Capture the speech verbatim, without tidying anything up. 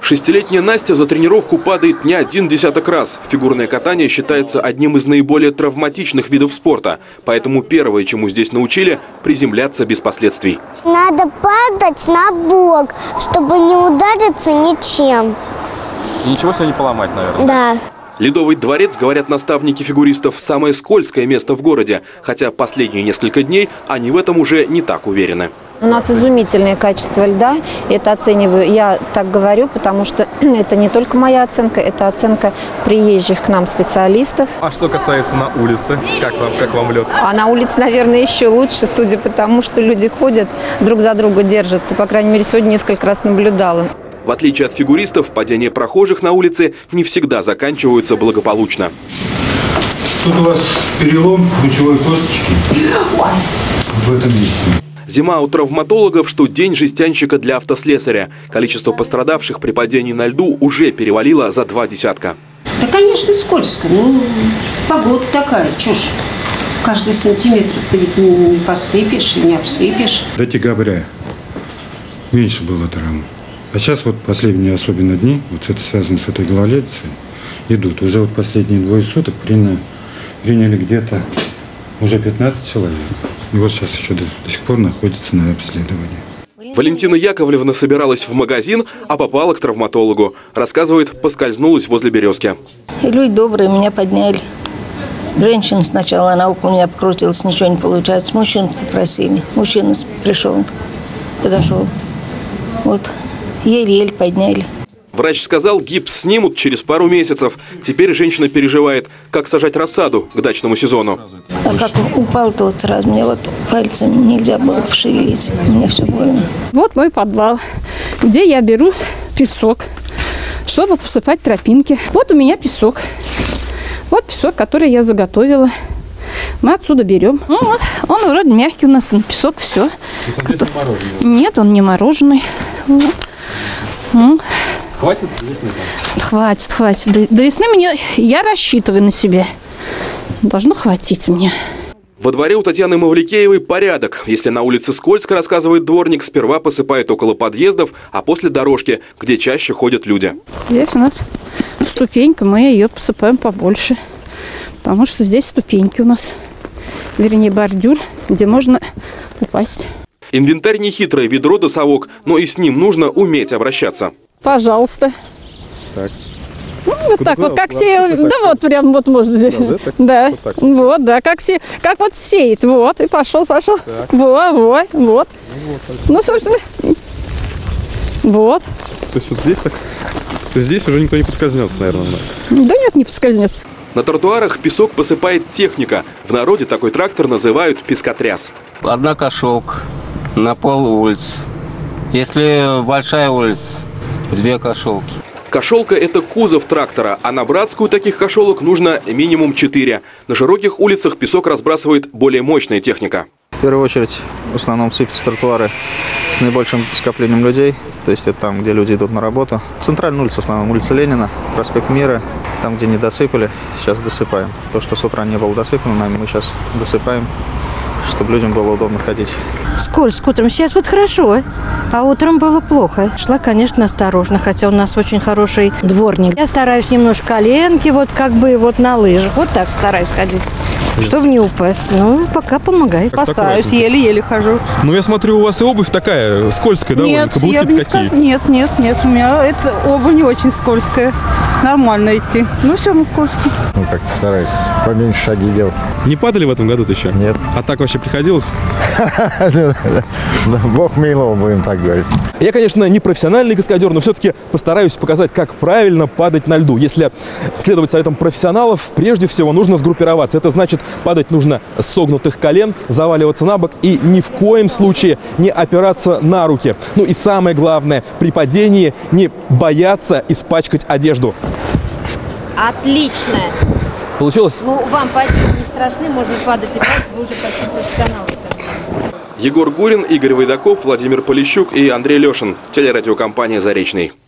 Шестилетняя Настя за тренировку падает не один десяток раз. Фигурное катание считается одним из наиболее травматичных видов спорта. Поэтому первое, чему здесь научили – приземляться без последствий. Надо падать на бок, чтобы не удариться ничем. И ничего себе не поломать, наверное. Да. Ледовый дворец, говорят наставники фигуристов, самое скользкое место в городе. Хотя последние несколько дней они в этом уже не так уверены. У нас изумительное качество льда. Это оцениваю, я так говорю, потому что это не только моя оценка, это оценка приезжих к нам специалистов. А что касается на улице, как вам, как вам лед? А на улице, наверное, еще лучше, судя по тому, что люди ходят, друг за друга держатся. По крайней мере, сегодня несколько раз наблюдала. В отличие от фигуристов, падения прохожих на улице не всегда заканчиваются благополучно. Тут у вас перелом лучевой косточки в этом месте. Зима у травматологов, что день жестянщика для автослесаря. Количество пострадавших при падении на льду уже перевалило за два десятка. Да, конечно, скользко. Ну, погода такая, чё ж. Каждый сантиметр ты ведь не посыпешь, не обсыпешь. До декабря меньше было травм. А сейчас вот последние особенно дни, вот это связано с этой гололедицей, идут. Уже вот последние двое суток приняли, приняли где-то уже пятнадцать человек. И вот сейчас еще до, до сих пор находится на обследовании. Валентина Яковлевна собиралась в магазин, а попала к травматологу. Рассказывает, поскользнулась возле березки. И люди добрые меня подняли. Женщина сначала, она около меня покрутилась, ничего не получается. Мужчин попросили. Мужчина пришел, подошел. Вот, еле-еле подняли. Врач сказал, гипс снимут через пару месяцев. Теперь женщина переживает, как сажать рассаду к дачному сезону. А как упал-то вот сразу, мне вот пальцами нельзя было пошевелить. Мне все больно. Вот мой подвал, где я беру песок, чтобы посыпать тропинки. Вот у меня песок. Вот песок, который я заготовила. Мы отсюда берем. Ну, вот, он вроде мягкий у нас, на песок все. Который... Нет, он не мороженый. Вот. Ну. Хватит до весны? Хватит, хватит. До, до весны мне, я рассчитываю на себя. Должно хватить мне. Во дворе у Татьяны Мавликеевой порядок. Если на улице скользко, рассказывает дворник, сперва посыпает около подъездов, а после дорожки, где чаще ходят люди. Здесь у нас ступенька, мы ее посыпаем побольше. Потому что здесь ступеньки у нас. Вернее, бордюр, где можно упасть. Инвентарь нехитрый, ведро да совок, но и с ним нужно уметь обращаться. Пожалуйста. Так. Ну, вот куда, так куда, вот, как сеет. Да, вот прям вот можно здесь. Да, так, да. Вот, так. Вот, да, как, се, как вот сеет. Вот, и пошел, пошел. Так. Вот, вот, вот. Ну, собственно, вот. То есть вот здесь так? То есть здесь уже никто не поскользнется, наверное, у нас? Да нет, не поскользнется. На тротуарах песок посыпает техника. В народе такой трактор называют пескотряс. Одна кошелка на пол улиц. Если большая улица, две кошелки. Кошелка – это кузов трактора, а на Братскую таких кошелок нужно минимум четыре. На широких улицах песок разбрасывает более мощная техника. В первую очередь, в основном сыпятся тротуары с наибольшим скоплением людей. То есть это там, где люди идут на работу. Центральная улица, в основном улица Ленина, проспект Мира. Там, где не досыпали, сейчас досыпаем. То, что с утра не было досыпано нами, мы сейчас досыпаем, чтобы людям было удобно ходить. Скользко утром. Сейчас вот хорошо, а утром было плохо. Шла, конечно, осторожно, хотя у нас очень хороший дворник. Я стараюсь немножко коленки, вот как бы вот на лыжах. Вот так стараюсь ходить, чтобы не упасть. Ну, пока помогает. Спасаюсь, еле-еле хожу. Ну, я смотрю, у вас и обувь такая скользкая, довольно. Нет, я бы не сказала. Нет, нет, нет, у меня это обувь не очень скользкая. Нормально идти. Ну, все, мы скользко. Ну, как-то стараюсь поменьше шаги делать. Не падали в этом году-то еще? Нет. А так вообще приходилось? Бог милого, будем так говорить. Я, конечно, не профессиональный каскадер, но все-таки постараюсь показать, как правильно падать на льду. Если следовать советам профессионалов, прежде всего нужно сгруппироваться. Это значит, падать нужно с согнутых колен, заваливаться на бок и ни в коем случае не опираться на руки. Ну и самое главное, при падении не бояться испачкать одежду. Отлично. Получилось? Ну, вам падения не страшны, можно падать и падать, вы уже почти профессионалы. Егор Гурин, Игорь Вайдаков, Владимир Полищук и Андрей Лешин. Телерадиокомпания «Заречный».